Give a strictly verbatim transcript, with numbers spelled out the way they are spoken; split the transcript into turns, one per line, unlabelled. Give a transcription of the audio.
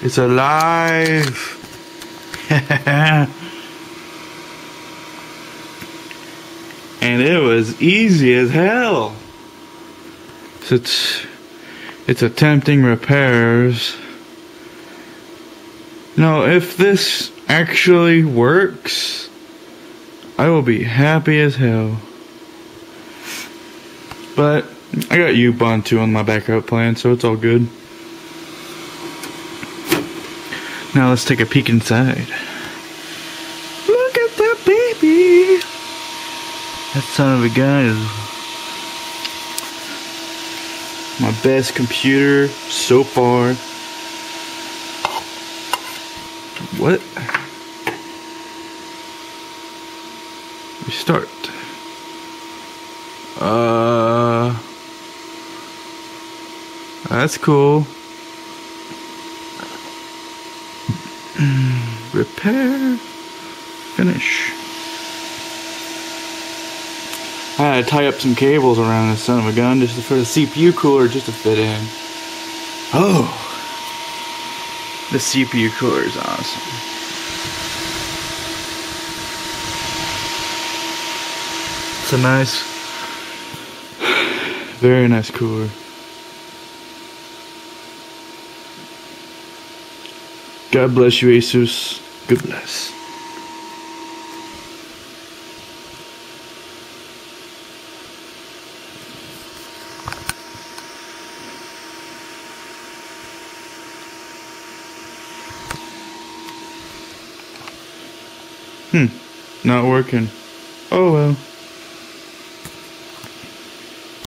It's alive. And it was easy as hell. So it's it's attempting repairs. Now, if this actually works, I will be happy as hell. But I got Ubuntu on my backup plan, so it's all good. Now let's take a peek inside. Look at that baby! That son of a gun is my best computer so far. What? Restart. Uh, that's cool. Repair. Finish. I had to tie up some cables around this son of a gun just for the C P U cooler just to fit in. Oh, the C P U cooler is awesome. It's a nice, very nice cooler. God bless you, Asus. God bless. Hmm, not working. Oh well.